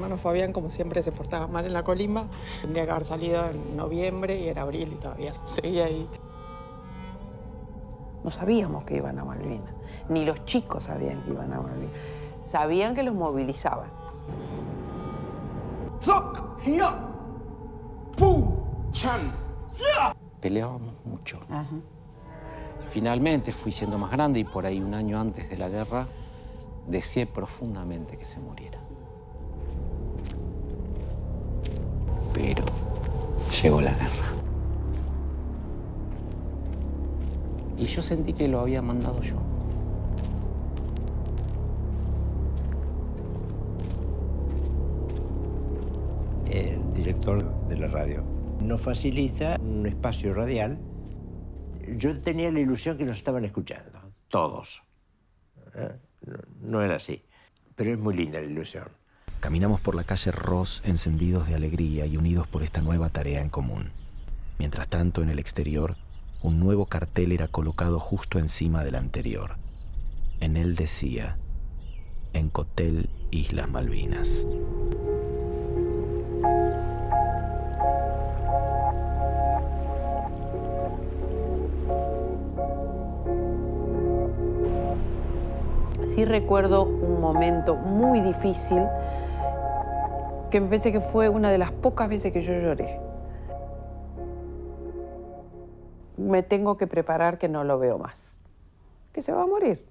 hermano Fabián, como siempre, se portaba mal en la colimba. Tendría que haber salido en noviembre y era abril y todavía seguía ahí. No sabíamos que iban a Malvinas, ni los chicos sabían que iban a Malvinas. Sabían que los movilizaban. Peleábamos mucho. Ajá. Finalmente fui siendo más grande y por ahí un año antes de la guerra deseé profundamente que se muriera. Pero llegó la guerra. Y yo sentí que lo había mandado yo. El director de la radio nos facilita un espacio radial. Yo tenía la ilusión que nos estaban escuchando, todos. No era así, pero es muy linda la ilusión. Caminamos por la calle Ross encendidos de alegría y unidos por esta nueva tarea en común. Mientras tanto, en el exterior, un nuevo cartel era colocado justo encima del anterior. En él decía, Encotel, Islas Malvinas. Sí recuerdo un momento muy difícil que me parece que fue una de las pocas veces que yo lloré. Me tengo que preparar que no lo veo más, que se va a morir.